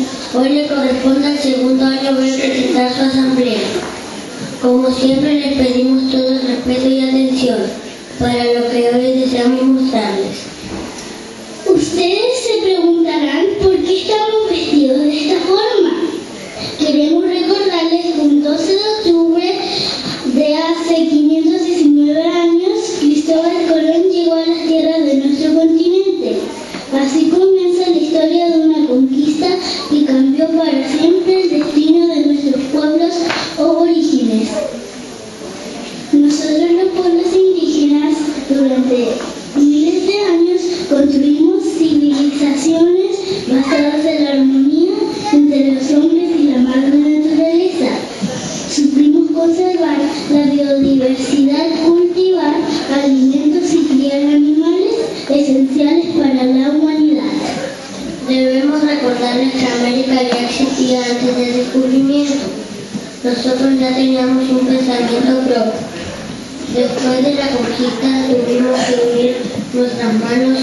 Hoy le corresponde al segundo año ver presentar su asamblea. Como siempre les pedimos todo el respeto y atención para lo que hoy deseamos mostrarles. Ustedes se preguntarán por qué estamos vestidos de esta forma. Queremos recordarles que un 12 de octubre de hace 519 años, Cristóbal Colón llegó a las tierras de nuestro continente. Así comienza la historia de una conquista que cambió para siempre el destino de nuestros pueblos aborígenes. Nosotros los pueblos indígenas durante miles de años construimos civilizaciones basadas en la armonía entre los hombres y la madre naturaleza. Supimos conservar la biodiversidad, cultivar alimentos y criar animales esenciales para la humanidad. Debemos recordarles que América ya existía antes del descubrimiento. Nosotros ya teníamos un pensamiento propio. Después de la conquista tuvimos que unir nuestras manos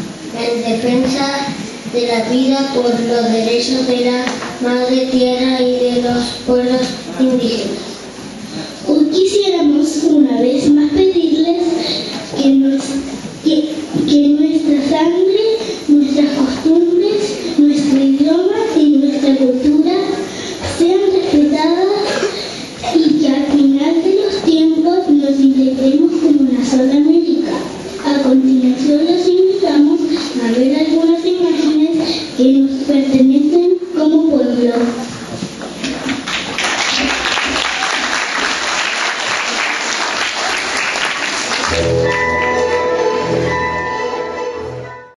en defensa de la vida por los derechos de la madre tierra y